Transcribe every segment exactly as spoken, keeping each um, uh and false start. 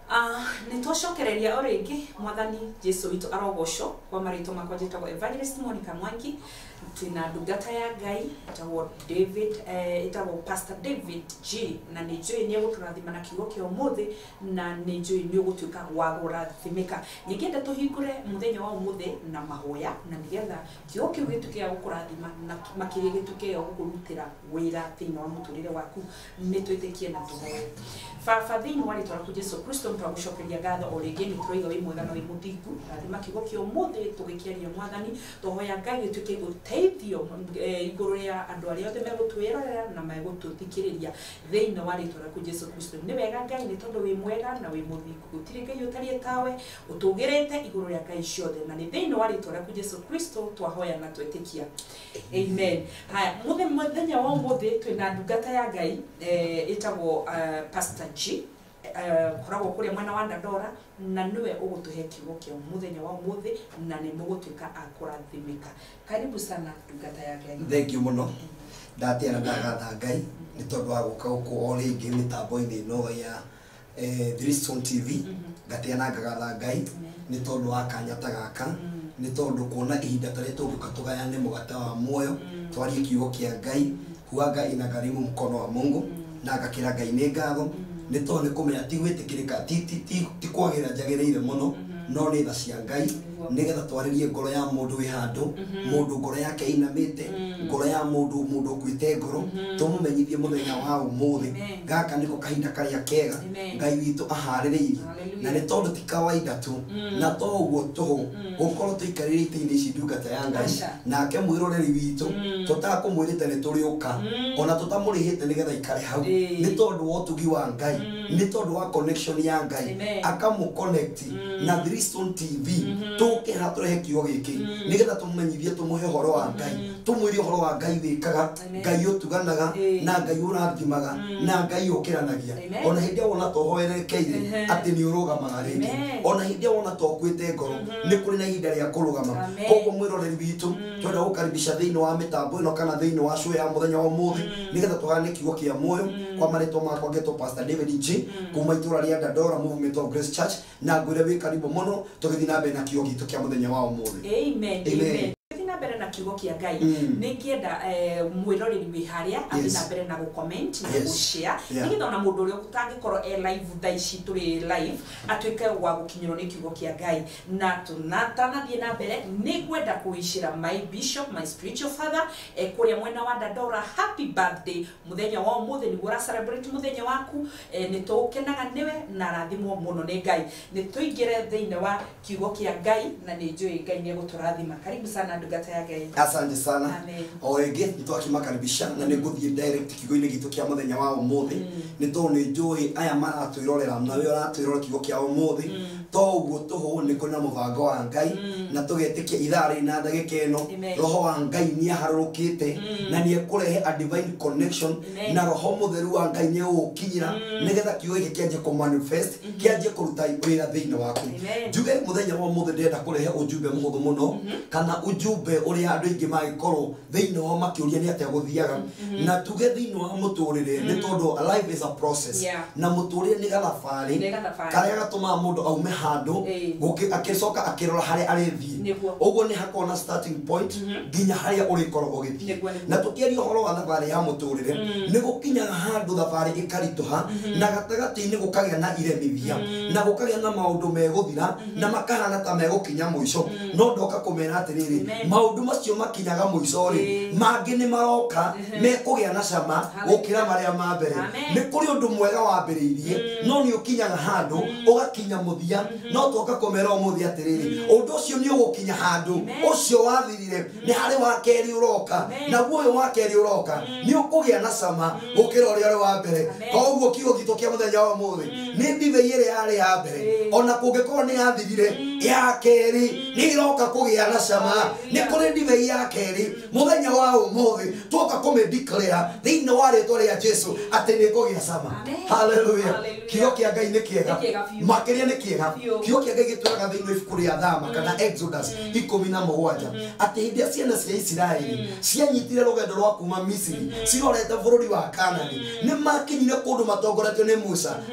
Ah, nitoshokereria origi mwathani Jesu witu arogosho kwa marito makwa jitagwo Evangelist Monica Mwangi twina ndungata ya Ngai etagwo David eh etagwo Pastor David G na ni njui ni guturathima na kiugo kia umuthi na ni njui ni gutuika wa gurathimika nigenda tuhingure muthenya wa umuthi na mahoya na nigetha kiugo kiu gitukia gukurathima na makiri gitukia gukurutira wira thiini wa muturire waku ni twitikie na tuhoye Baba thiini wa ritwa rĩaku Jesu Kristo twagucokeria ngatho o rĩngĩ nĩ tũraiga wĩ mwega na wĩ mũthingu rathima kiugo kĩa ũmũthĩ tũgĩkĩaria mwathani tũhoya Ngai gĩtuĩke gũteithio igũrũ rĩa andũ arĩa othe megũtwĩrorera na megũtũthikĩrĩria thĩinĩ wa ritwa rĩaku Jesu Kristo nĩ wega Ngai nĩ tondũ wĩ mwega na wĩ mũthingu gũtirĩ Ngai ũtariĩ tawe ũtũgĩrĩte igũrũ rĩa Ngai ciothe na nĩ thĩinĩ wa ritwa rĩaku Jesu Kristo twahoya na twetĩkia amen. Haya mũthenya wa ũmũthĩ twĩna ndungata ya Ngai ĩtagwo Pastor G koragwo kuria mwana wa Dandora na niwe ugutuhe kiugo kia muthenya wa umuthi na ni mugutuika akurathimika. Karibu sana ndungata ya Ngai. Thank you muno. Ndatiara ndagatha Ngai ni tondu wa guka guku o ringi mitambo-ini no ya eh Dristone T V ngatiana ngagatha Ngai ni tondu wa kanyata gaka ni tondu kuona ihinda tari tunguka tugayane mugata wa muoyo twarie kiugo kia Ngai huaga inagharimu mkono wa Mungu na ngakira Ngai ni ngatho ni to ni kumenya ti gwitikirika ti ti ti kwagira njagereire muno no ni tha cia Ngai nigetha twaririe ngoro ya mundu wi handu mundu ngoro yake inamite ngoro ya mundu mundu kwite ngoro tumumenyithie muthenya wa umuthi gaka niko kahinda karia kega Ngai witu ahaririirie na ni tondu ti kawaida tu na to uguo tuhu gukorwo tuikarire ite-ini ici ndungata ya Ngai nake mwiroreri witu tutakumwirite ni turiuka ona tutamurihite nigetha ikare hau ni tondu wa utugi wa Ngai ni tondu wa connection ya Ngai akamu connect na Dristone T V tuke haturehe kiugo giki nigetha tumumenyithie tumuhe horo wa Ngai tumwire horo wa Ngai wikaga Ngai utuganaga na Ngai urathimaga na Ngai ukiranagia ona hindi wona tohoerekeire ati ni urugamaga ringi ona hindi wona tokwite ngoro ni kuri na ihinda ria kurugama koguo mwiroreri witu twenda gukaribisha thiini wa mitambo ino kana thiini wa show ya muthenya wa umuthi nigetha tugane kiugo kia muoyo kwa marito makwa geto Pastor David G kuma itura ria Dandora Movement of Grace Church na ngwire wi karibu muno tugithii na mbere na kiugo gitu kia muthenya wa umuthi. Amen. Amen. Na mbere na kiugo kia Ngai ni ngienda mwiroreri wi haria athi na mbere na gucomment na gushare nigetha ona mundu uria utangikorwo e live thaici turi live atuike wa gukinyirwo ni kiugo kia Ngai na tunatanathie na mbere ni gwenda kuishira my bishop my spiritual father e kuria mwena wa Dandora happy birthday muthenya wa umuthi ni gura celebrate muthenya waku ni tukenaga niwe na rathimo muno ni Ngai ni tuingire thiini wa kiugo kia Ngai na ni njui Ngai ni guturathima. Karibu sana ndungata ya Ngai. Asante sana. O ringi nitwakimakaribisha na ni nguthie direct kiugo-ini gitu kia muthenya wa umuthi ni to ni njui aya maratwirorera na we uratwirora kiugo kia umuthi to uguo tuhu ni kuna mubango wa Ngai na tugetikia ithari na ndagika ino roho wa Ngai ni aharurukite na ni ekurehe a divine connection na roho mutheru wa Ngai ni ukinyira nigetha kiugo giki kianjie ku manifest kianjie kuruta wira thiini waku njuge muthenya wa umuthi ndenda kurehe ujumbe muhuthu muno kana ujumbe uri andu ingi magikorwo thiini wa makiuria ni atia guthiaga na tuge thiini wa muturire ni tondu life is a process na muturire ni gathabari karia gatuma mundu aume handu guki akicoka akirora haria arithie uguo ni hakona starting point nginya haria urikorwo ugithie na tukiaria horo wa thabari ya muturire ni gukinya handu thabari ikarituha na gatagati-ini gukagia na iremithia na gukagia na maundu meguthira na makahana ta megukinya muico no ndoka kumera atiriri maundu macio makinyaga muico ri mangi ni maroka mekugia na cama gukira maria ma mbere ni kuri undu mwega wambiriirie no ni ukinyaga handu ugakinya muthia no toka kumera umuthi atiriri undu ucio ni ugukinya handu ucio wathirire ni hari wa keri uroka na guoyo wa keri uroka ni ukugia na cama gukira uria uri wa mbere koguo kiugo gitu kia muthenya wa umuthi ni ndivei iri yari ya mbere ona kungikorwo ni yathirire ya keri ni iroka kugia na cama ni kuri ndivei ya keri muthenya wa umuthi tuka kume declare thiini wa ritwa ria Jesu ati ni kugia cama. Hallelujah. Kiugo kia Ngai ni kiega makiria ni kiega kiugo kia Ngai gitwiraga thiini wa ibuku ria Thama kana Exodus ikumi na mugwanja ati hindi ya ciana cia Isiraeli cianyitire rugendo rwa kuma Misiri cirorete bururi wa Kanani ni makinyire kundu matongoretio ni Musa mai mage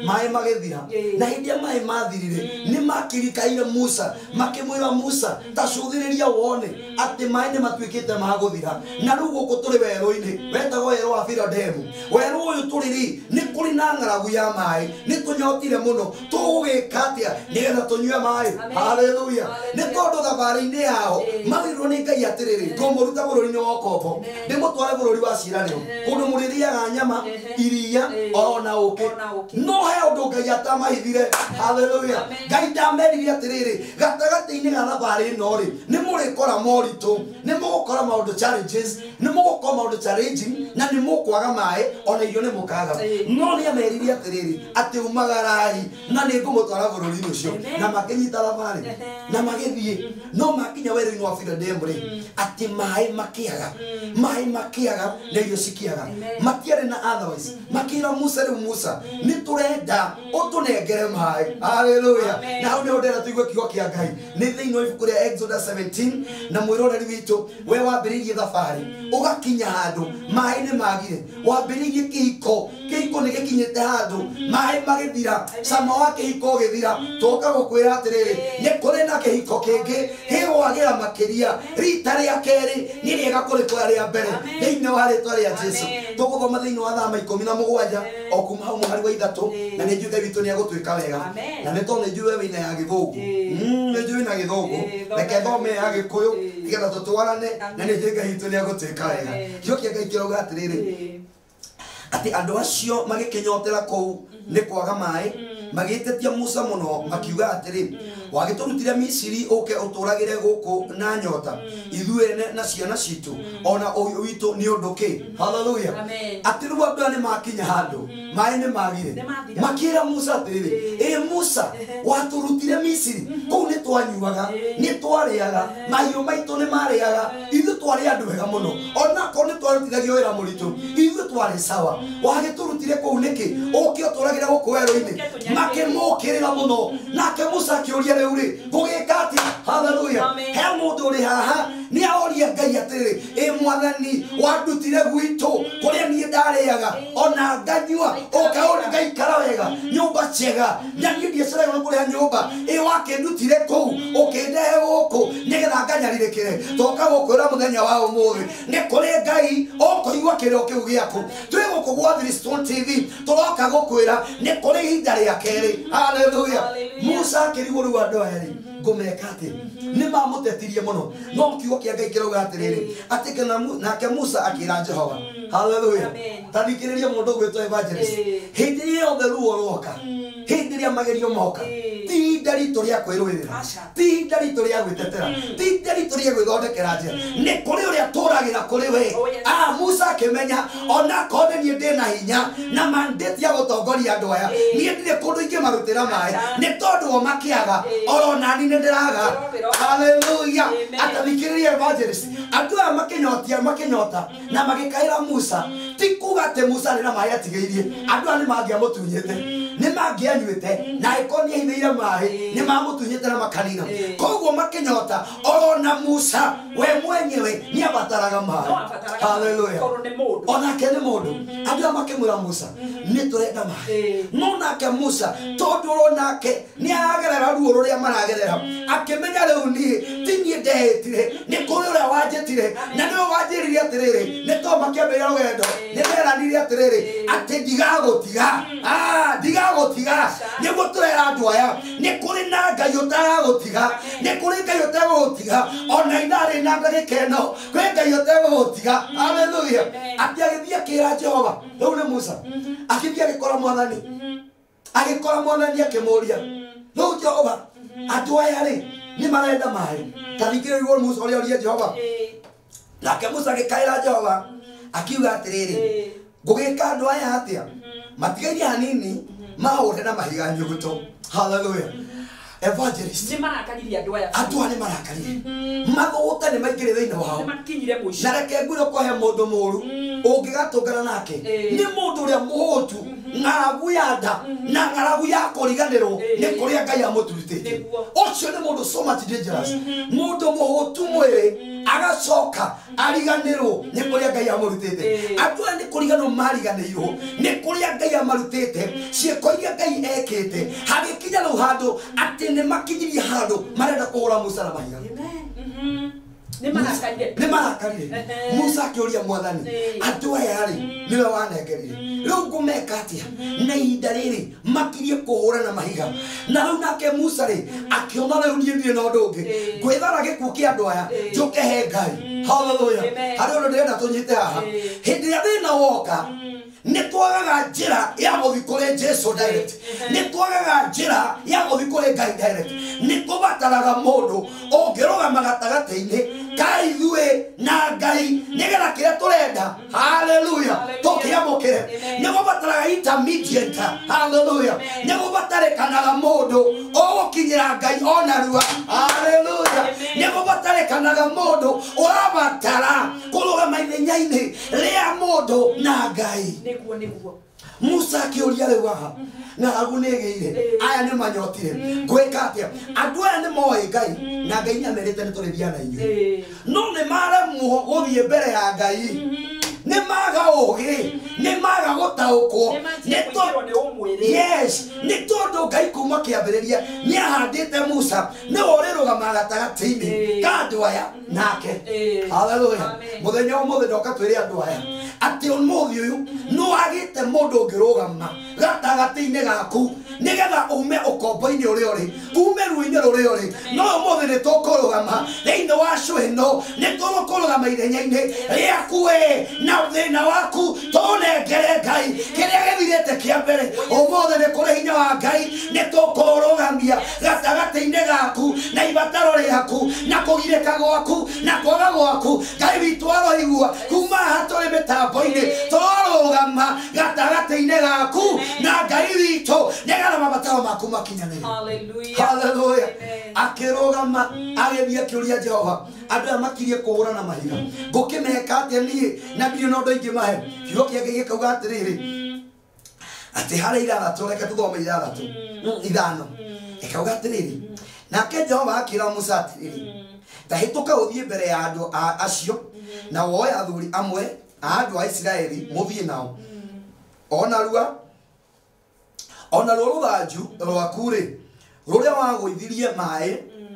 magethira na hindi mai mathirire ni makirikaire Musa makimwira Musa tacuthiriria wone ati mai ni matuikite maguthira na riu guku turi weru-ini wetagwo weru wa Firademu weru uyu turiri ni kuri na ng'aragu ya mai ni tunyotire muno tugugika atia nigetha tunyue mai haleluya ni tondu thabari-ini yao mawirwo ni Ngai atiriri ngumuruta bururi-ini wa Kobo ndimutware bururi wa ciiraniro kundu muririaga nyama iria ona uki no he undu Ngai atamahithire haleluya Ngai ndameririe atiriri gatagati-ini ga thabari ino ri ni murikora moritu ni mugukora maundu challenges ni mugukora maundu challenging na ni mukwaga mai ona irio ni mukaga no ni ameririe atiriri ati umagarai na ni ngumutwara bururi-ini ucio na makinyita thabari na magithie no makinya weru-ini wa Firademu ri ati mai makiaga mai makiaga na irio cikiaga matiare na otherwise makira Musa riu Musa ni turenda utunengere mai haleluya na hau ni ndera tuigue kiugo kia Ngai ni thiini wa ibuku ria Exodus seventeen na mwiroreri witu we wambiririe thabari ugakinya handu mai ni magire wambiririe kihiko kihiko ni gikinyite handu mai magithira sama wa kihiko githira toka gukwira atiriri ni kuri na kihiko kingi hiwagira makiria rita ria keri ni riega kuri kwa ria mbere thiini wa ritwa ria Jesu tuguthoma thiini wa thama ikumi na mugwanja o kuma hau muhari wa ithatu na ni njui Ngai witu ni agutwika wega na ni tondu njui wina ya githungu ni njui na githungu reke thome ya Gikuyu nigetha tutwarane na ni njui Ngai witu ni agutwika wega kio kia Ngai kirauga atiriri ati andu acio magikinyotera kou ni kwaga mai magitetia Musa muno makiuga atiri wagiturutire Misiri uke uturagire guku na nyota ithuene na ciana citu ona uyu witu ni undu ki haleluya ati riu andu ani makinya handu mai ni magire makira Musa atiri e Musa waturutire Misiri kou ni twanyuaga ni twariaga mahiu maitu ni mariaga ithu twari andu wega muno ona ko ni twarutithagio wira muritu ithu twari sawa wagiturutire kou niki uke uturagire guku weru-ini makimukirira muno nake Musa akiuria riu ri gugika ati haleluya he mundu uri haha ni aoria Ngai atiriri e mwathani wandutire gwitu kuria nie ndariaga ona nganyua ukauri Ngai kara wega nyumba njega na nie ndieceraga kuria nyumba e wakindutire kou ukindehe guku nigetha nganyaririkire toka gukwira muthenya wa umuthi ni kuri Ngai ukuigua kirio kiu giaku twi guku gwa Bristol T V turoka gukwira ni kuri ihinda ria keri haleluya Musa akirigwo riu andu eri ngumeka ati ni mamutetirie muno no kiugo kia Ngai kirauga atiriri ati kana nake Musa akira Jehova haleluya tathikiriria mundu gwitwo evangelist hindi yothe ruo roka hindi ria magerio moka ti ndaritu ria kwirwirira ti ndaritu ria gwitetera ti ndaritu ria gwithondekera njira ni kuri uria turagira kuri we ah Musa akimenya ona kone nie ndina hinya na mandate ya gutongoria andu aya nie ndire kundu ingi marutira mai ni tondu o makiaga oro nani ni ndiraga haleluya atathikiriria evangelist andu aya makinyotia makinyota na magikaira Musa ti kuga ati Musa ni na mai atigeirie andu aya ni mangiamutunyite ni mangianyuite na ikonia ithiire mai ni mamutunyite na makanina koguo makinyota oro na Musa we mwenyewe ni abataraga mai haleluya ona kene mundu andu aya makimwira Musa ni turenda mai no nake Musa tondu ro nake ni agerera ruo ruria maragerera akimenya riu ni tinyi ndehitire ni kuri uria wanjitire na ni wanjiririe atiriri ni to makiambia rugendo ni meranirie atiriri ati ndigagutiga ah ndigagutiga ni guturera andu aya ni kuri na Ngai utagagutiga ni kuri Ngai utagagutiga ona inari na ndagikeno kuri Ngai utagagutiga haleluya ati agithia kira Jehova riu ni Musa akithia gikora mwathani agikora mwathani akimuria riu Jehova andu aya ri ni marenda mai tathikiriria Musa uria uria Jehova nake Musa agikaira Jehova akiuga atiriri ngugika andu aya atia matigairie hanini mahure na mahiga nyuguto haleluya evangelist ni marakariria andu aya andu aya marakariria maguta ni maingire thiini wao ni makinyire muico na reke ngwire ko he mundu muru ungigatungana nake ni mundu uria muhutu ng'aragu ya nda na ng'aragu ya kũriganĩrwo nĩ kũrĩa Ngai amũturutĩte. Ũcio nĩ mũndũ so much dangerous. Mũndũ mũhũtu mwĩrĩ agacoka ariganĩrwo nĩ kũrĩa Ngai amũrutĩte. Andũ aya nĩ kũriganĩrwo mariganĩirwo nĩ kũrĩa Ngai amarutĩte, ciĩko iria Ngai ekĩte. Hagĩkinya rĩu handũ atĩ nĩ makinyirie handũ marenda kũhũra Musa na mahiga. Nĩ marakarire. Musa akĩũria Mwathani, andũ aya rĩ nĩwe wanengerire, rĩu ngũmeka atĩa na ihinda rĩrĩ makirie kũhũra na mahiga? Na rĩu nake Musa rĩ akĩona rĩu niĩ ndirĩ na ũndũ ũngĩ, ngwĩthara gĩkuũ kĩa andũ aya njũke he Ngai. Haleluya. Harĩ ũndũ ndĩrenda tũnyite haha. Hĩndĩ ĩrĩa thĩna woka nĩ twagaga njĩra ya gũthiĩ kũrĩ Jesu direct, nĩ twagaga njĩra ya gũthiĩ kũrĩ Ngai direct. Nĩ tũbataraga mũndũ ũngĩrũgama gatagatĩ-inĩ ka ithuĩ na Ngai nĩgetha kĩrĩa tũrenda, haleluya, tũkĩamũkĩre. Nĩ gũbataraga intermediate, haleluya. Nĩ gũbatarĩkanaga mũndũ ũgũkinyĩra Ngai o narua, haleluya. Nĩ gũbatarĩkanaga mũndũ ũrabatara kũrũgama ithenya-inĩ rĩa mũndũ na Ngai. Musa akĩũria rĩu haha ng'aragu nĩ ĩgĩire, aya nĩ manyotire, ngwĩka atĩa? Andũ aya nĩ moĩ Ngai na Ngai nĩamerĩte nĩ tũrĩthia na inyuĩ, no nĩ maremwo gũthiĩ mbere ya Ngai. Nĩ maga ũgĩ, nĩ maga gũtaũkwo, yes, nĩ tondũ Ngai kuma kĩambĩrĩria nĩ ahandĩte Musa nĩwe ũrĩrũgama gatagatĩ-inĩ ka andũ aya nake. Haleluya. Mũthenya ũmũthĩ ndoka twĩre andũ aya atĩ ũmũthĩ ũyũ nĩ wagĩte mũndũ ũngĩrũgama gatagatĩ-inĩ gaku nĩgetha ume ũkombo-inĩ ũrĩa ũrĩ, ume ruo-inĩ rũrĩa ũrĩ. No ũmũthĩ nĩ tũkũrũgama thĩinĩ wa show ĩno, nĩ tũkũrũgama ithenya-inĩ rĩaku we na thĩna waku tũnengere Ngai kĩrĩa gĩthirĩte kĩa mbere. Ũmũthĩ nĩ kũrĩ hinya wa Ngai, nĩ tũkũrũgamia gatagatĩ-inĩ gaku na ibataro rĩaku na kũgirĩka gwaku na kwaga gwaku. Ngai witũ aroigua kuma haha tũrĩ mĩtambo-inĩ, tũrũgama gatagatĩ-inĩ gaku na Ngai witũ nĩgetha mabataro maku makinyanĩre. Haleluya. Akĩrũgama agĩthiĩ akĩũria Jehova, andũ aya makirie kũhũra na mahiga, ngũkĩmeka atĩa niĩ na ndirĩ na ũndũ ingĩ mahe? Kiugo kĩa Ngai gĩkauga atĩrĩrĩ atĩ harĩ ithathatũ, reke tũthome ithathatũ ithano, ĩkauga atĩrĩrĩ, nake Jehova akĩĩra Musa atĩrĩrĩ, ta hĩtũka ũthiĩ mbere ya andũ acio na woe athuri amwe a andũ a Isiraeli mũthiĩ nao, onarua onaruo rũthanju rwaku-rĩ rũrĩa wagũithirie maĩ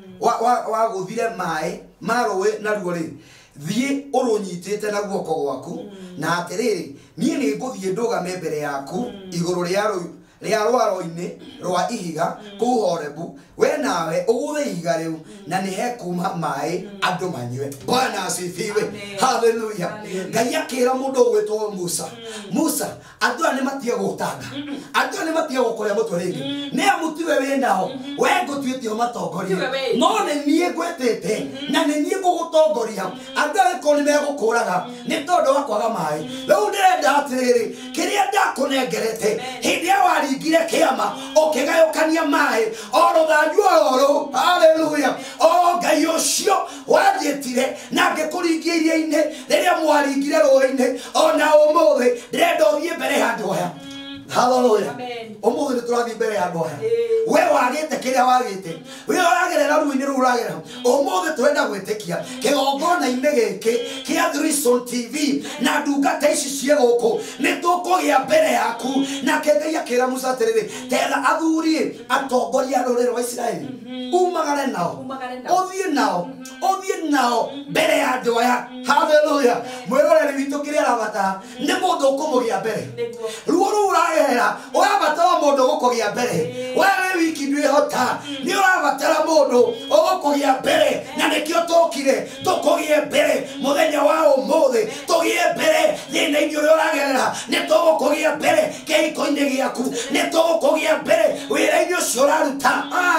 wagũthire maĩ ma rũĩ naruo-rĩ, thiĩ ũrũnyitĩte na guoko gwaku, na atĩrĩrĩ niĩ nĩ ngũthiĩ ndũgame mbere yaku igũrũ rĩa rwaro-inĩ rwa ihiga kũu Horebu, we nawe ũgũthe ihiga rĩu na nĩ hekuma maĩ andũ manyue. Bwana asifiwe. Haleluya. Ngai akĩĩra mũndũ ũgwĩtwo Musa, Musa, andũ aya nĩ matige gũtanga, andũ aya nĩ matige gũkũrĩa mũtwe rĩngĩ, nĩ amu tiwe wĩ nao, we ngũtuĩte ũmatongorie, no nĩ niĩ ngwĩtĩte na nĩ niĩ ngũgũtongoria. Andũ aya korwo nĩ megũkũraga nĩ tondũ wa kwaga maĩ, rĩu ndĩrenda atĩrĩrĩ, kĩrĩa ndakũnengerete hĩndĩ ĩrĩa waringire kĩama ũkĩgayũkania maĩ o rũthanju ororo, haleluya, o Ngai ũcio wanjĩtire na ngĩkũringia iria-inĩ rĩrĩa mwaringire rũĩ-inĩ, ona ũmũthĩ ndĩrenda ũthiĩ mbere ya andũ aya. Haleluya. Ũmũthĩ nĩ tũrathiĩ mbere ya andũ aya, we wagĩte kĩrĩa wagĩte, we ũragerera ruo-inĩ rũu ũragerera, ũmũthĩ tũrenda gwĩtĩkia kĩgongona-inĩ gĩkĩ kĩa Threeson T V na ndungata ici ciĩ gũkũ nĩ tũkũgĩa mbere yaku. Nake Ngai akĩĩra Musa atĩrĩrĩ, tetha athuri atongoria rũrĩrĩ rwa Isiraeli umagare nao, ũthiĩ nao, ũthiĩ nao mbere ya andũ aya. Haleluya. Mwĩroreri witũ kĩrĩa arabatara nĩ mũndũ ũkũmũgĩa mbere. Ruo rũu ũragerera ũrabatara mũndũ ũgũkũgĩa mbere, wewe wiki ndwĩhota, nĩ ũrabatara mũndũ ũgũkũgĩa mbere, na nĩkĩo tũkire tũkũgĩe mbere mũthenya wa ũmũthĩ, tũgĩe mbere thĩna-inĩ ũrĩa ũragerera, nĩ tũgũkũgĩa mbere kĩhiko-inĩ gĩaku, nĩ tũgũkũgĩa mbere wĩra-inĩ ũcio ũraruta.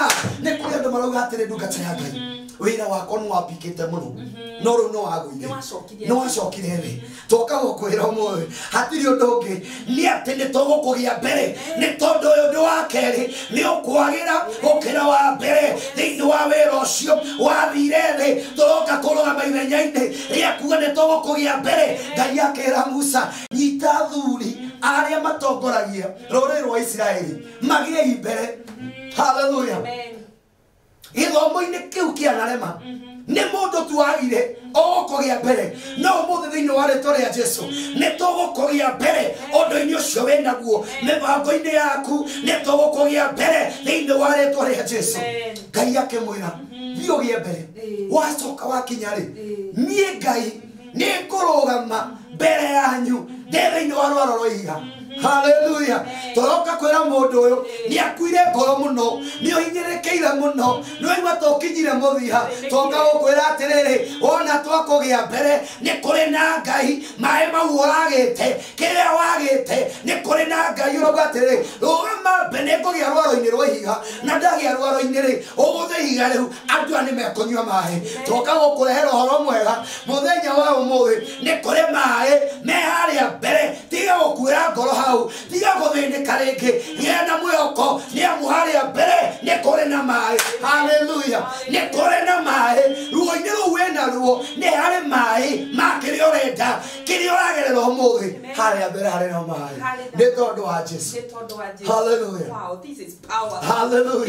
Nĩ kũrĩ andũ marauga atĩrĩ ndungata ya Ngai, wĩra wakwa nĩ wambikĩte mũno, no rĩu nĩ wagũire, nĩ wacokire thĩ. Twoka gũkwĩra ũmũthĩ hatirĩ ũndũ ũngĩ, nĩ atĩ nĩ tũgũkũgĩa mbere, nĩ tondũ ũyũ ũndũ wa kerĩ nĩ ũkwagĩra gũkĩra wa mbere thĩinĩ wa wĩra ũcio wathire thĩ. Tũroka kũrũgama ithenya-inĩ rĩaku nĩ tũgũkũgĩa mbere. Ngai akĩĩra Musa, nyita athuri aria matongoragia rũrĩrĩ rwa Isiraeli magiei mbere. Hallelujah. Gĩthomo-inĩ kĩu kĩanarema nĩ mũndũ tu wagire ũgũkũgĩa mbere, no ũmũthĩ thĩinĩ wa rĩtwa rĩa Jesũ nĩ tũgũkũgĩa mbere ũndũ-inĩ ũcio wĩ naguo, mĩbango-inĩ yaku nĩ tũgũkũgĩa mbere thĩinĩ wa rĩtwa rĩa Jesũ. Ngai akĩmwĩra thiĩ ũgĩe mbere, wacoka wakinya rĩ niĩ Ngai nĩ ngũrũgama mbere yanyu ndĩ thĩinĩ wa rwaro rwa ihiga. Hallelujah. Toroka kwĩra mũndũ ũyũ nĩ akuire ngoro mũno, nĩ ũhinyĩrĩrĩkĩire mũno, nĩ waigua tũkinyire mũthia, tũka gũkwĩra atĩrĩrĩ, wona twakũgĩa mbere nĩ kũrĩ na Ngai, maĩ mau ũragĩte, kĩrĩa wagĩte nĩ kũrĩ na Ngai. Ũrauga atĩrĩrĩ, rũgama mbere nĩ ngũgĩa rwaro-inĩ rwa ihiga, na ndagĩa rwaro-inĩ rĩ ũgũthe ihiga rĩu andũ aya nĩ mekũnyua maĩ. Tũka gũkũrehera ũhoro mwega mũthenya wa ũmũthĩ, nĩ kũrĩ maĩ me harĩa mbere, tiga gũkuĩra ngoro hau, tiga gũthĩnĩka rĩngĩ, gĩa na mwĩhoko nĩ amu harĩa mbere nĩ kũrĩ na maĩ. Hallelujah. Nĩ kũrĩ na maĩ, ruo-inĩ rũu wĩ naruo nĩ harĩ maĩ ma kĩrĩa ũrenda, kĩrĩa ũragerera ũmũthĩ harĩa mbere harĩ na maĩ, nĩ tondũ wa Jesũ. Hallelujah. Wow, this is power. Hallelujah.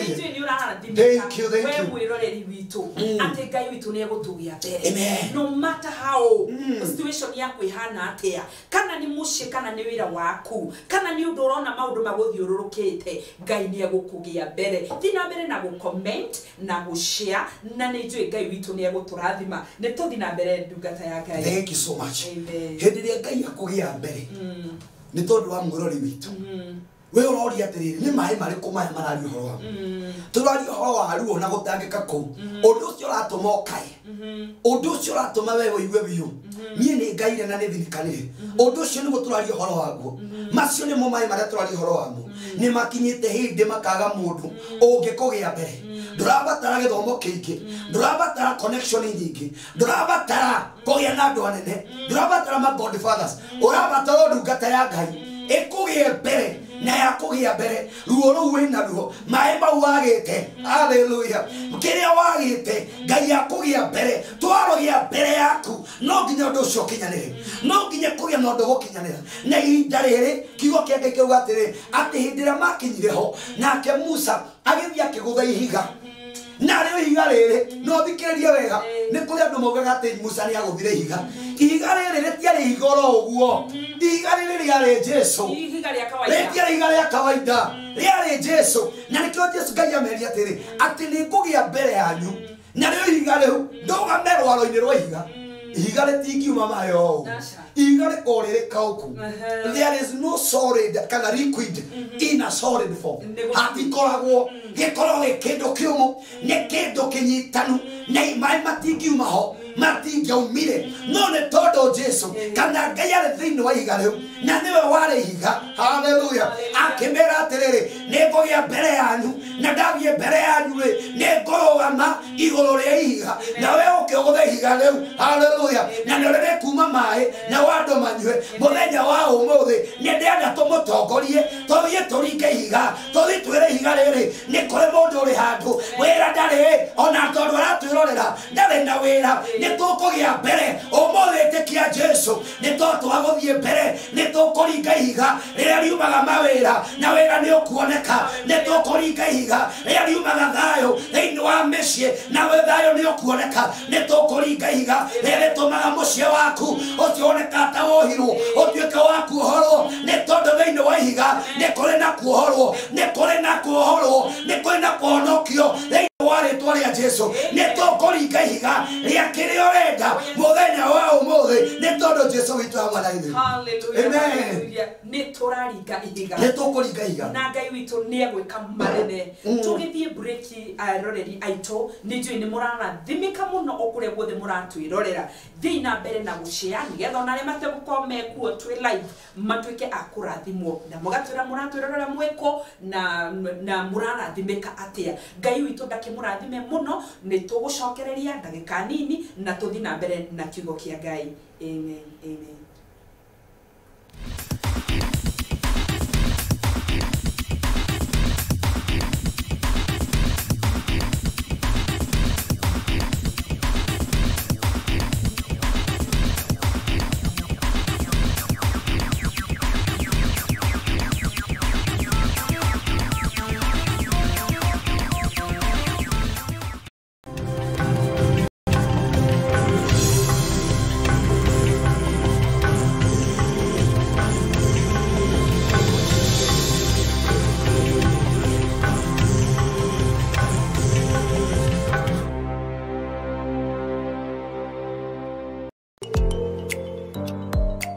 Thank you, thank you. Wewe mwĩroreri witũ atĩ Ngai witũ nĩ egũtũgĩa mbere. Amen. No matter how situation yaku ihana atĩa, kana nĩ mũciĩ kana nĩ wĩra waku, kana nĩ ũndũ ũrona maũndũ magũthiũrũrũkĩte, Ngai nĩ egũkũgĩa mbere. Thiĩ na mbere na gũ-comment na gũ-share, na nĩ njũĩ Ngai witũ nĩ egũtũrathima. Nĩ tũthiĩ na mbere ndungata ya Ngai. Thank you so much. Amen. Hĩndĩ ĩrĩa Ngai akũgĩa mbere nĩ tondũ wa mũrori witũ, we ũroria atĩrĩrĩ, nĩ maĩ marĩkũ maya mararia ũhoro waku? Tũraria ũhoro wa ruo na gũtangĩka kũu, ũndũ ũcio ũratũma ũkae, ũndũ ũcio ũratũma we ũigue biũ, niĩ nĩ ngaire na nĩ thirikanĩre, ũndũ ũcio nĩguo tũraria ũhoro waguo. Macio nĩmo maĩ marĩa tũraria ũhoro wamo, nĩ makinyĩte hĩndĩ makaga mũndũ ũngĩkũgĩa mbere. Ndũrabatara gĩthomo kĩingĩ, ndũrabatara connection nyingĩ, ndũrabatara kũgĩa na andũ anene, ndũrabatara ma God fathers, ũrabatara ndungata ya Ngai ĩkũgĩe mbere na yakũgĩa mbere, ruo rũu wĩ naruo, maĩ mau wagĩte. Hallelujah. Kĩrĩa wagĩte Ngai akũgĩa mbere, twarogĩa mbere yaku, no nginya ũndũ ũcio ũkinyanĩre, no nginya kũgĩa na ũndũ gũkinyanĩra. Na ihinda rĩrĩ kiugo kĩa Ngai kĩuga atĩrĩ, atĩ hĩndĩ ĩrĩa makinyire ho nake Musa agĩthiĩ akĩgũtha ihiga, na rĩo ihiga rĩrĩ no thikĩrĩrie wega, nĩ kũrĩ andũ maugaga atĩ Musa nĩ agũthire ihiga. Ihiga rĩrĩ rĩtiarĩ igoro ũguo, ihiga rĩrĩ rĩarĩ Jesũ, rĩtiarĩ ihiga rĩa kawaida, rĩarĩ Jesũ. Na nĩkĩo Jesũ Ngai ameria atĩrĩ, atĩ nĩ ngũgĩa mbere yanyu, na rĩo ihiga rĩu ndũgame rwaro-inĩ rwa ihiga. Ihiga rĩtingiuma maĩ o ũũ, ihiga rĩkorwo rĩrĩ kaũku. There is no solid kana liquid in a solid form. Hatikoragwo, gĩkorwo gĩ kĩndũ kĩũmũ, nĩ kĩndũ kĩnyitanu, na maĩ matingiuma ho, matingĩaumire. No nĩ tondũ Jesũ kana Ngai arĩ thĩinĩ wa ihiga rĩu, na nĩwe warĩ ihiga. Hallelujah. Akĩmera atĩrĩrĩ, nĩ ngũgĩa mbere yanyu, na ndathiĩ mbere yanyu rĩ nĩ ngũrũgama igũrũ rĩa ihiga, na we ũkĩgũtha ihiga rĩu. Hallelujah. Na nĩ rĩrĩkuma maĩ na andũ manyue. Mũthenya wa ũmũthĩ nĩ ndĩrenda tũmũtongorie, tũthiĩ tũringe ihiga, tũthiĩ twĩre ihiga rĩrĩ nĩ kũrĩ mũndũ ũrĩ handũ wĩra ndarĩ, ona tondũ aratwĩrorera ndarĩ na wĩra, nĩ tũkũgĩa mbere ũmũthĩ. Ĩtĩkia Jesũ, nĩ tondũ twagũthiĩ mbere nĩ tũkũringa ihiga rĩrĩa riumaga mawĩra, na wĩra nĩ ũkuoneka. Nĩ tũkũringa ihiga rĩrĩa riumaga thayũ thĩinĩ wa mĩciĩ, na we thayũ nĩ ũkuoneka. Nĩ tũkũringa ihiga rĩrĩa rĩtũmaga mũciĩ waku ũcioneka ta wohirwo ũtuĩke wa kuohorwo, nĩ tondũ thĩinĩ wa ihiga nĩ kũrĩ na kuohorwo, nĩ kũrĩ na kuohorwo, nĩ kũrĩ na kũhonokio thĩinĩ wa rĩtwa rĩa Jesũ. Nĩ tũkũringa ihiga rĩa kĩrĩa ũrenda mũthenya wa ũmũthĩ, nĩ tondũ Jesũ witũ amwana ithuĩ. Hallelujah. Nĩ tũraringa ihiga, nĩ tũkũringa ihiga, na Ngai witũ nĩ egwĩka manene. Tũgĩthiĩ breaki aroreri aitũ, nĩ njũĩ nĩ mũrarathimĩka mũno o kũrĩa guothe mũratwĩrorera. Thiĩ na mbere na gũshare nĩgetha ona arĩa mategũkorwo mekuo twĩ live matuĩke a kũrathimwo, na mũgatwĩra mũratwĩrorera mwĩkũ na na mũrarathimĩka atĩa. Ngai witũ ndakĩmũrathime mũno, nĩ tũgũcokereria ndagĩka nini na tũthiĩ na mbere na kiugo kĩa Ngai. Amen. Amen.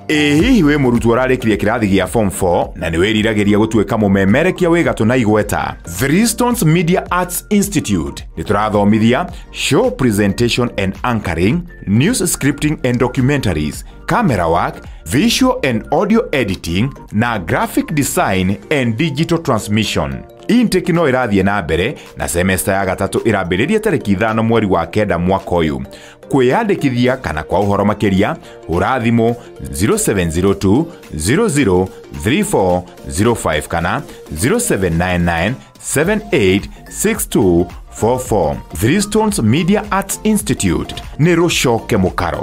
Hihi we mũrutwo ũrarĩkirie kĩrathi gĩa form four na nĩ wĩriragĩria gũtuĩka mũmemerekia wĩ gatũ na igweta? Three Stones Media Arts Institute nĩ tũrathomithia show presentation and anchoring, news scripting and documentaries, camera work, visual and audio editing na graphic design and digital transmission. Intake no ĩrathiĩ na mbere na semester ya gatatũ ĩrambĩrĩria tarĩki ithano mweri wa kenda mwaka ũyũ. Kwĩyandĩkithia kana kwa ũhoro makĩria hũra thimũ zero seven zero two zero zero three four zero five kana zero seven nine nine seven eight six two four four. Three Stones Media Arts Institute nĩ rũcoke mũkaro.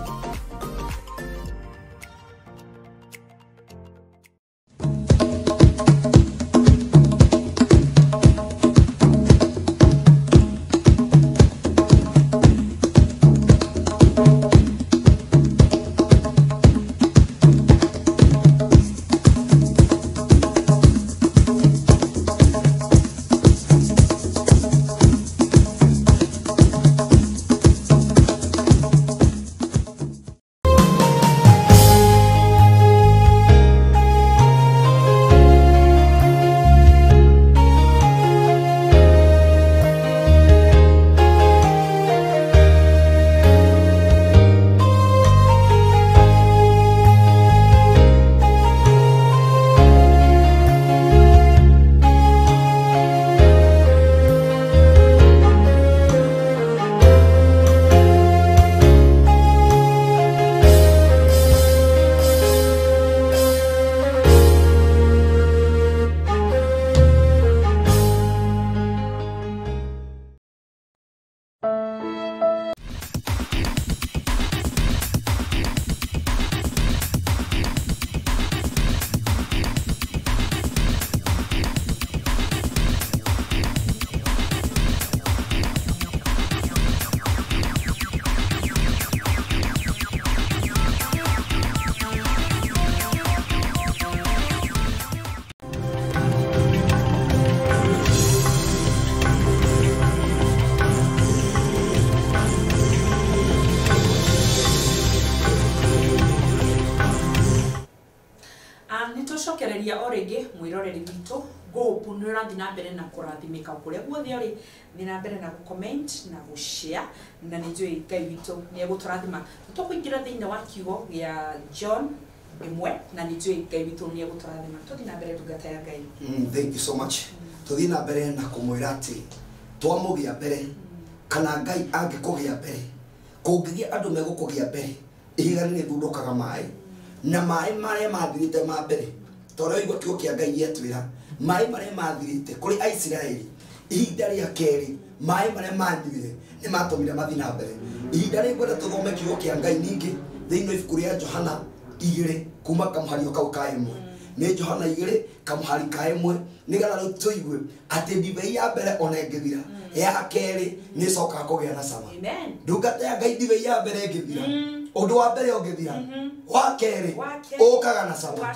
Nitocokereria orege mwiroreri witũ gopu nĩ ũrathiĩ na mbere na kũrathimĩka kũrĩa guothe ũrĩ, nĩ na mbere na comment na share, na nĩ njũĩ Ngai witũ nĩ egũtũrathima. Tũkũingĩra thĩinĩ wa kiugo gĩa John ĩmwe na nĩ njũĩ Ngai witũ nĩ egũtũrathima. Tũthiĩ na mbere ndungata ya Ngai. Thank you so much. Tũthiĩ na mbere na kũmwĩra atĩ twamũgĩa mbere kana Ngai angĩkũgĩa mbere, kũngĩgĩa andũ megũkũgĩa mbere, ihiga nĩ rĩthundũkaga maĩ na maĩ marĩa mathirĩte ma mbere. Tondũ igua kiugo kĩa Ngai gĩatwĩra maĩ marĩa mathirĩte kũrĩ Aisiraeli, ihinda rĩa kerĩ maĩ marĩa manyuire nĩ matũmire mathiĩ na mbere. Ihinda rĩu ngwenda tũthome kiugo kĩa Ngai ningĩ thĩinĩ wa ibuku rĩa Johana igĩrĩ kuma kamũhario kau ka ĩmwe. Nĩ Johana igĩrĩ kamũhari ka ĩmwe, nĩgetha rĩu tũigue atĩ ndibei ya mbere ona ĩngĩthira ya kerĩ nĩ ĩcokaga kũgĩa na cama. Ndungata ya Ngai ndibei ya mbere ĩngĩthira, ũndũ wa mbere ũngĩthira, wa kerĩ ũkaga na cama,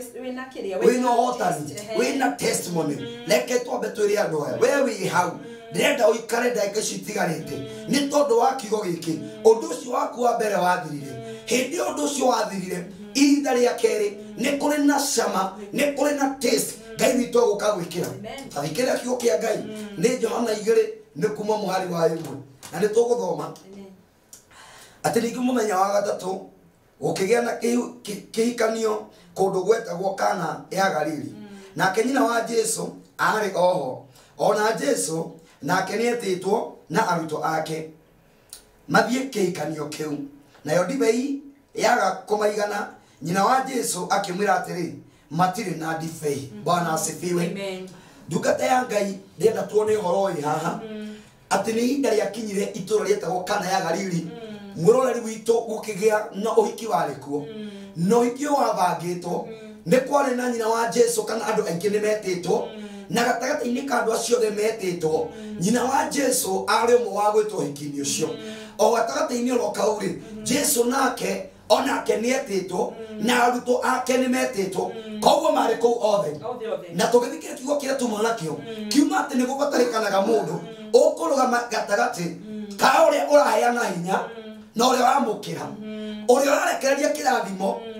wĩna ũhotani, wĩna testimony. Reke twambe twĩre andũ aya we wĩ hau ndĩrenda ũikare ndagĩka ici itigarĩte nĩ tondũ wa kiugo gĩkĩ. Ũndũ ũcio waku wa mbere wathirire, hĩndĩ ũndũ ũcio wathirire, ihinda rĩa kerĩ nĩ kũrĩ na cama, nĩ kũrĩ na taste. Ngai witũ agũka gwĩkĩra. Thikĩrĩria kiugo kĩa Ngai nĩ Johana igĩrĩ nĩ kuma mũhari wa ĩmwe, na nĩ tũgũthoma atĩ ningĩ mũthenya wa gatatũ gũkĩgĩa na kĩhikanio kũndũ gwetagwo Kana ya Galili, nake nyina wa Jesu arĩ oho. Ona Jesu nake nĩetĩtwo na arutwo ake mathiĩ kĩhikanio kĩu, nayo ndibei yaga kũmaigana. Nyina wa Jesu akĩmwĩra atĩrĩ matirĩ na ndibei. Bwana asifiwe. Ndungata ya Ngai ndĩrenda tuone ũhoro ũyũ haha atĩ nĩ ihinda rĩakinyire itũũra rĩetagwo Kana ya Galili. Mũroreri witũ gũkĩgĩa na ũhiki warĩ kuo, na ũhiki ũyũ wabangĩtwo nĩ kwarĩ na nyina wa Jesu kana andũ aingĩ nĩ metĩtwo, na gatagatĩ-inĩ ka andũ acio othe metĩtwo nyina wa Jesu arĩ ũmwe wa gwĩtwo ũhiki-inĩ ũcio. O gatagatĩ-inĩ oro kau rĩ, Jesu nake onake nĩetĩtwo na arutwo ake nĩ metĩtwo, koguo marĩ kũu othe. Na tũgĩthikĩrĩria kiugo kĩrĩa tuma nakĩo kiuma atĩ nĩ gũbatarĩkanaga mũndũ ũkũrũgama gatagatĩ ka ũrĩa ũraheana hinya na ũrĩa ũramũkĩra, ũrĩa ũrarekereria kĩrathimo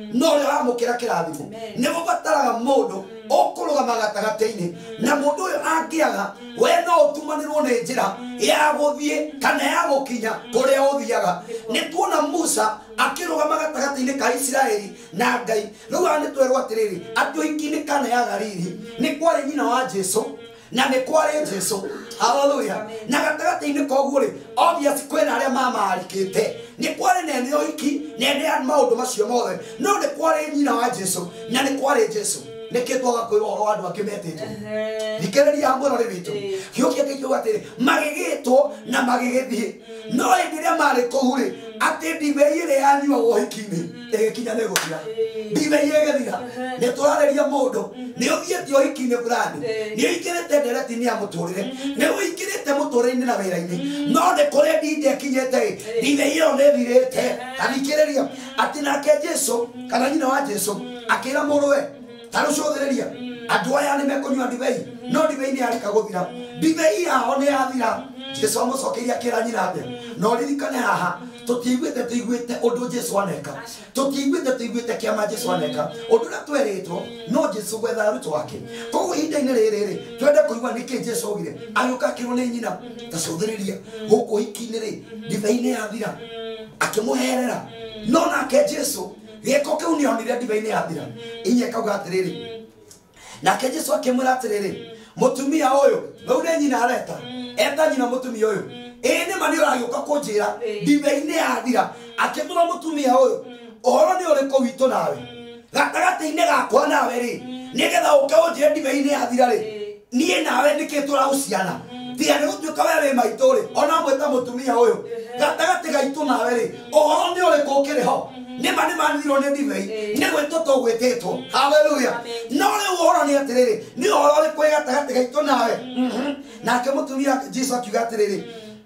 no le amukira kirathimo ne gubataraga mundu okurugama gatagati-ini na mundu uyu angiaga we no utumanirwo ni njira ya guthie kana ya gukinya kuria uthiaga. Ni tuona Musa akirugama gatagati-ini ka Israeli na Ngai. Riu ani twerwo atiriri ati oikini kana ya Galili ni kwari nyina wa Jesu na ni kwari Jesu. Hallelujah. Na gatagati-ini koguo ri obvious kwena aria mama arikite ni kwari nene oiki nene ya maundu macio mothe no ni kwari nyina wa Jesu na ni kwari Jesu. Neketwaga kwira oro andu akimetete dikereria amwe ri bitu kiokia kio atiri magigitwo na magigithie no endiria mari kuhuri ati ndibei ire anywa wohikini egikinya ne guthira ndibei egethira ne turareria mundu ni uthiete ohikini fulani ni ikirete ndereti ni amuturire ni uikirete muturire na wira-ini no ne kore ndinde kinyete ndibei iro ne thirite adikereria ati nake Jesu kana nyina wa Jesu akira muruwe tarucothereria andu aya ni mekunywa ndibei no ndibei ni arika guthira ndibei yao ni yathira. Jesu amucokeria akira nyina ati no ririkane haha tutiiguite tuiguite undu Jesu aneka tutiiguite tuiguite kiama Jesu aneka undu na tweritwo no Jesu gwetha aruto wake. Koguo ihinda-ini riri ri twende kuigua niki Jesu augire agiuka akirwo ni nyina tacothereria guku hiki-ini ri ndibei ni yathira akimuherera no nake Jesu giko kiu ni onire ndibei ni yathira inye kauga atiriri nake Jesu akimwira atiriri mutumia uyu riu ni nyina areta eta nyina mutumia uyu ene mani uragiuka kunjira ndibei ni yathira akimwira mutumia uyu uhoro ni uriko witu nawe gatagati-ini gakwa nawe ri nigetha uke unjire ndibei ni yathira ri nie nawe niki turaguciana tia ni gutuika we wi maitu ri ona mweta mutumia uyu gatagati gaitu nawe ri uhoro ni uriko ukiriho nima nima niro ne ndibei ne gweto to gwetetwo. Hallelujah. No le uhoro ni atiriri ni uhoro ri kwega gatagati gaitu nawe nake mutumia Jesu akiuga atiriri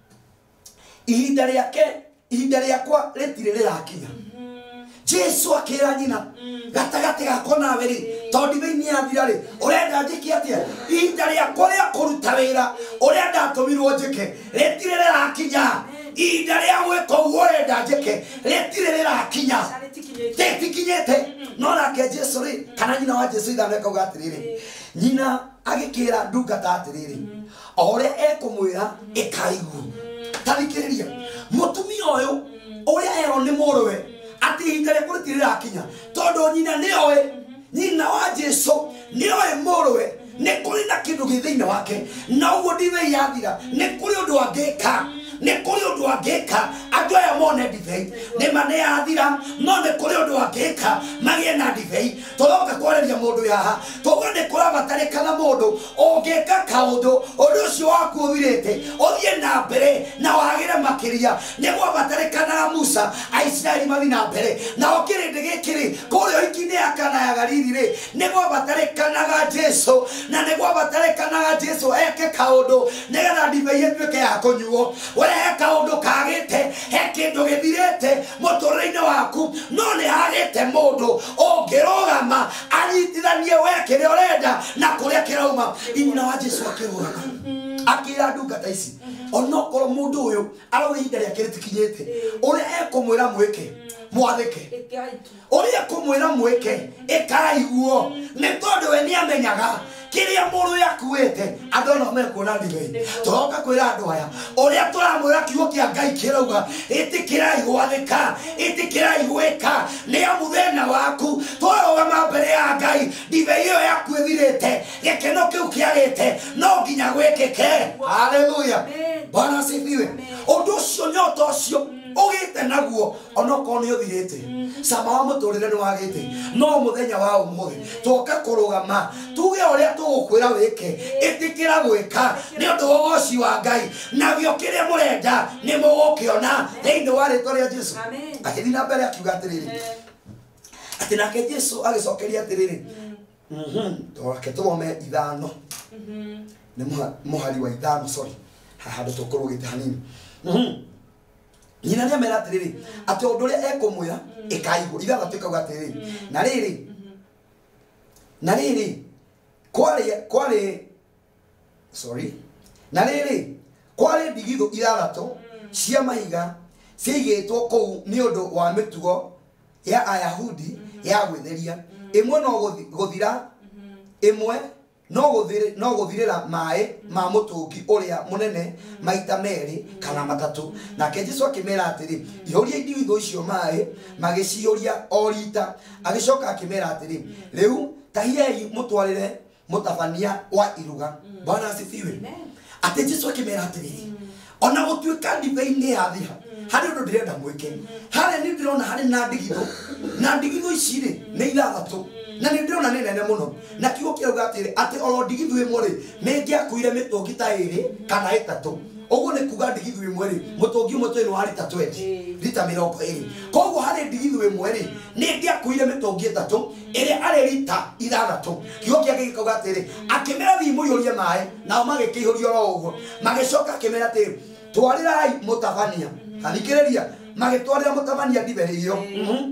ihinda riake ihinda riakwa ritire rirakinya. Jesu akira nyina gatagati gakwa nawe ri tondu ndibei ni yathira ri urenda njiki atia ihinda riakwa ria kuruta wira uria ndatumirwo njike ritire rirakinya. Ihinda ria gwika uguo urenda njike ritire rirakinya tetikinyete no nake Jesu ri kana nyina wa Jesu ithano akauga atiriri nyina agikira ndungata atiriri oria ekumwira ikaigu tarikiriria mutumia uyu uria ero ni muruwe ati ihinda riakwa ritire rirakinya tondu nyina ni oe nyina wa Jesu ni oe muruwe ni kuri na kindu githiini wake na uguo ndibei yathira ni kuri undu angika ni kuri undu angika andu aya mone ndibei nima ni yathira no ni kuri undu angika magie na ndibei turoka kwareria mundu yaha toguo ni kurabatarikana mundu ungika kaundu undu ucio waku uthirite uthie na mbere na wagire makiria ni gwabatarikanaga Musa Aisraeli mathi na mbere na okirindi gikiri kuria hiki-ini ya Kana ya Galili ri ni gwabatarikanaga Jesu na ni gwabatarikanaga Jesu eke kaundu nigetha ndibei ituike ya kunyuo he kaundu kagite he kindu githirite muturire-ini waku no ni hagite mundu ungirugama anyitithanie we kiria urenda na kuria kirauma. Nyina wa Jesu akirugama akira ndungata ici onokorwo mundu uyu arauga ihinda riake ritikinyite uria ekumwira mwike mwathike uria ekumwira mwike ikaiguo ni tondu we ni amenyaga kiria muru yakuite andu no mekuona ndibei turoka kwira andu aya uria turamwira kiugo kia Ngai kirauga itikirai gwathika itikirai gwika ni amuthenya waku twarugama mbere ya Ngai ndibei iyo yaku ithirite gikeno kiu kiagite no nginya gwikike. Hallelujah. Bwana asifiwe. Undu ucio nyota ucio ugite naguo onoko ni uthirite sama wa muturire ni wagite no muthenya wa umuthi tuka kurugama tuge uria tugukwira wike itikira gwika ni undu wa uci wa Ngai na bio kiria murenda ni mugukiona thiini wa ritwa ria Jesu. Akithi na mbere akiuga atiriri ati nake Jesu agicokeria atiriri mhm toke tuome ithano ni muhari wa ithano sorry handu tukurugite hanini mhm nyina ni amera atiriri ati undu uria ekumwira ikaigu ithatha tukauga atiriri na riri na riri kwari kwari sorry na riri kwari ndigitho ithathatu cia mahiga ciigitwo kuu ni undu wa mitugo ya Ayahudi ya gwitheria imwe no guthira imwe no guthire no guthirira mai ma mutungi uria munene maita meri kana matatu nake Jesu akimera atiri ihoria individu icio mai magiciuria orita agicoka akimera atiri riu tahiei mutwarire mutabania wa iruga Bwana asifiwe ati Jesu akimera atiri ona gutuika ndibei-ini yathira hari undu ndirenda mwike hari ni ndirona hari na ndigitho na ndigitho ici ri ni ithathatu na ni ndirona ni nene muno na kiugo kiuga atiri ati oro ndigitho imwe ri ni ngiakuire mitungi ta iri kana itatu uguo ni kuga ndigitho imwe ri mutungi umwe twino wa lita twenty lita mirongo iri koguo hari ndigitho imwe ri ni ngiakuire mitungi itatu iri ari lita ithathatu kiugo kiake gikuga atiri akimera thi muiyurie mai nao magikiihuria ro uguo magicoka akimera atiri twarirai mutabania athikiriria magitwarira mutabania ndibere iyo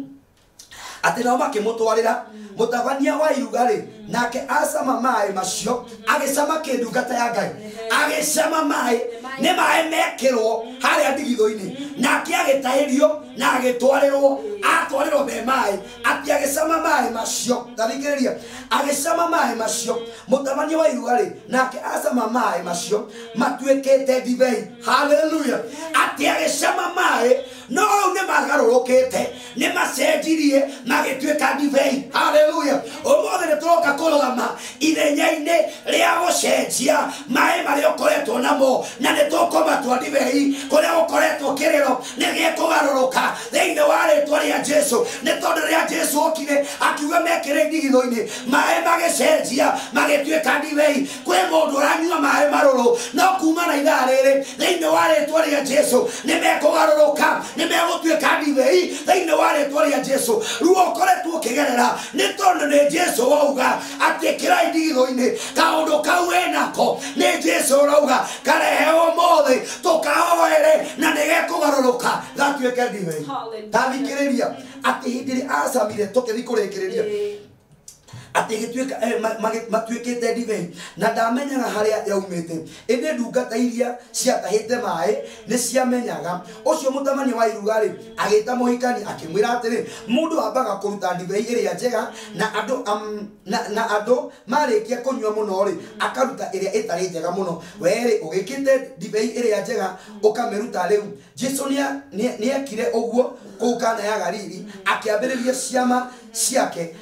ati nao makimutwarira mutabania wa iruga ri nake acama mai macio agicama kindungata ya Ngai agicama mai ni mai mekirwo haria ndigitho-ini nake agitahirio na agitwarirwo atwarirwo me mai ati agicama mai macio athikiriria agicama mai macio mutabania wa iruga ri nake acama mai macio matuikite ndibei haleluya ati agicama mai no ne magarurukite ne macenjirie magituika ndibei haleluya omothe ni turoka kurugama ithenya-ini ria gucenjia mai maria ukoretwo namo na ni tukumatua ndibei kuria ukoretwo kiriro ni gikugaruruka thiini wa ritwa ria Jesu ni tondu ria Jesu okire akiuga mekire ndigitho-ini mai magicenjia magituika ndibei kwi mundu uranyua mai maruru no kuma na ithaa riri thiini wa ritwa ria Jesu ni mekugaruruka ni megutuika ndibei thiini wa ritwa ria Jesu ruo ukoretwo ukigerera ni tondu ni Jesu wauga ati kirai ndigitho-ini kaundu kau enako ni Jesu urauga karehe umothe tukahoere na nigekugaruruka gatuike ndibei tathikiriria ati hindiri acamire tukithi kurikiriria ati gituika matuikite ndibei na ndamenyaga haria yaumite indi ndungata iria ciatahite mai ni ciamenyaga ucio mutamania wa iruga ri agita muhikani akimwira atiri mundu ambaga kuruta ndibei iria njega na andu um, na, na andu marikia kunywa muno ri akaruta iria itari njega muno weri ugikite ndibei iria njega ukamiruta riu Jesu nia niekire uguo kukana ya Galili akiambiriria ciama ciake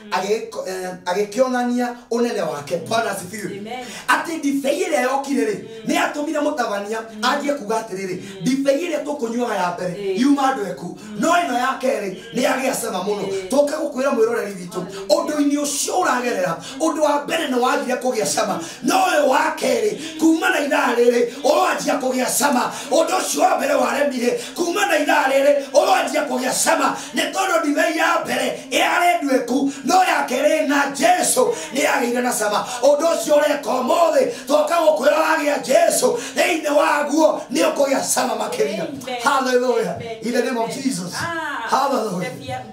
agikionania unene wake Bwana asifiwe ati ndibei iria yokire ri ni atumire mutabania anjie kuga atiriri ndibei iria tukunywa ya mbere yuma ndweku no ino ya keri ni agiacama muno tuka gukwira mwiroreri witu undu-ini ucio uragerera undu wa mbere ni wagire kugiacama no uyu wa keri kuma na ithaa riri uranjia kugiacama undu ucio wa mbere waremire kuma na ithaa riri uranjia kugiacama ni tondu ndibei ya mbere iari ndweku no ya keri na Jesu ni agire na sama undu ucio ureka umothe tuka gukwira wagia Jesu thiini waguo ni ukugiacama makiria hallelujah in the name of Jesus hallelujah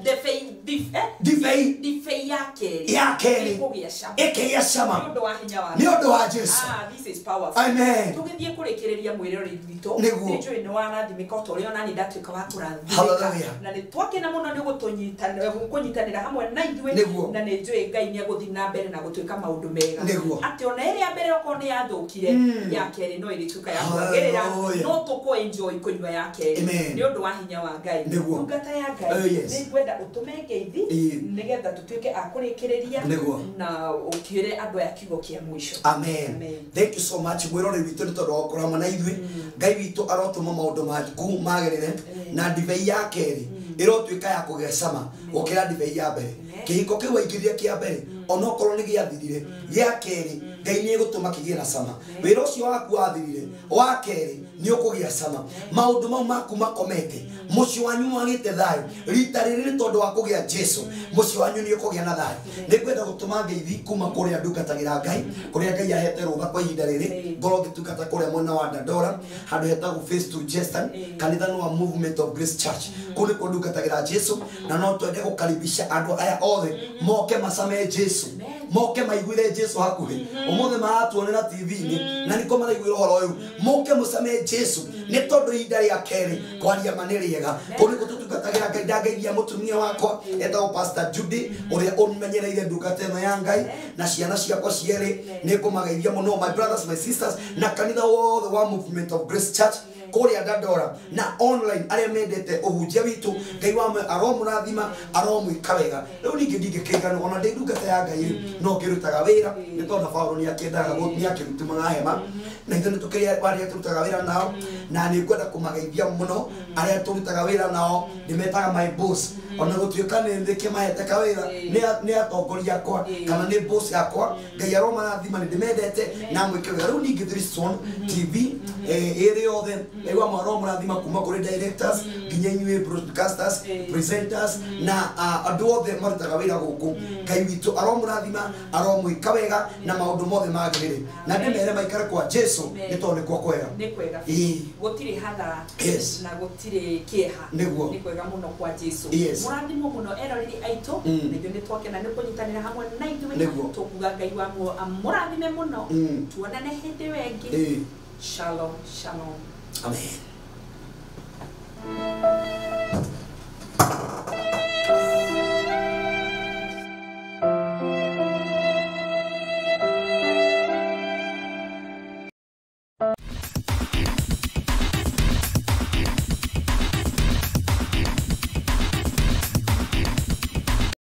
ndibei ndibei ya keri ya keri ikigiacama ni undu wa Jesu this is powerful amen tugithie kurikiriria mwirori witu niguo ni warathimika utoria nani ndatuika wa kurathimika hallelujah na ni twakena muno ni gutunyitanira kunyitanira hamwe na ithuĩ na ni njui Ngai ni guthi na mbere na gutuika maundu mega ati ona iri ya mbere oko ni yathukire ya keri no irituka ya kwagirira no tuko enjoy kunywa ya keri ni undu wa hinya wa Ngai ndungata ya Ngai ni gwenda utume ngeithi nigetha tutuike a kurikiriria na ukire andu ya kiugo kia mwisho amen thank you so much mwirore witu ni tondu okorama na ithuĩ Ngai witu arotuma maundu maku magirire na ndibei ya keri irotuika ya kugecama ukira ndibei ya mbere kihiko kiu waingiririe kia mbere ona okorwo ni giathirire gia keri Ngai ni egutuma kigira cama wira ucio waku wathirire wa keri ni ukugia cama maundu mau maku makomete mucio wanyu mwagite thayu rita riri ni tondu wa kugia Jesu mucio wanyu ni ukugia na thayu ni kwenda gutuma ngeithi kuma kuria ndungatagira Ngai kuria Ngai ahete ruga kwa ihinda riri ngoro ngitungata kuria mwena wa Dandora handu hetagwo Face to Jestan kanitha no Movement of Grace Church kuni kundungatagira Jesu na no twende gukaribisha andu aya othe moke macame Jesu moke maiguire Jesu hakuhi umuthe maratuonera T V-ini na niko maraiguire horo uyu moke musame Jesu ni tondu ihinda ria keri kwaria maniriega kuri gututungatagira Ngai ndangeithia mutumia wakwa etagwo Pastor Judy uria umenyereire ndungata ino ya Ngai na ciana ciakwa cieri ni kumageithia muno my brothers my sisters na kanitha wothe wa Movement of Grace Church kuria Dandora na online aria mendete uhunjia witu Ngai wa aromurathima aromwika wega riu ningi ndingikigana ona ndi ndungata ya Ngai no ngirutaga wira ni tondu Paulo ni akiendaga ni akirutuma hema na ithuĩ nĩtũkĩrĩ arĩa tũrutaga wĩra nao na nĩ ngwenda kũmageithia mũno arĩa tũrutaga wĩra nao ndĩmetaga my boss ona gũtuĩka nĩ thĩ kĩmahete kawĩra nĩ atongoria akwa kana nĩ boss yakwa Ngai aromarathima nĩ ndĩmendete na mwĩke wĩra rĩu ningĩ Threestone T V ĩrĩ yothe aigua maromarathima kuma kũrĩ directors nginya inyuĩ broadcasters presenters na andũ othe marutaga wĩra gũkũ Ngai witũ aromũrathima aromwĩka wega na maũndũ mothe magĩrĩre na ndĩmere maikare kwa Jesu nĩ tondũ nĩ kwa kwega nĩ kwega gũtirĩ hathara na gũtirĩ kĩeha nĩ kwega mũno kwa Jesu mũrathimwo mũno eroreri aitũ na ithuĩ nĩ twakena nĩ kũnyitanĩra hamwe na ithuĩ tũkuga Ngai wa mũrathime mũno tuonane hĩndĩ ĩyo ĩngĩ shalom shalom amen.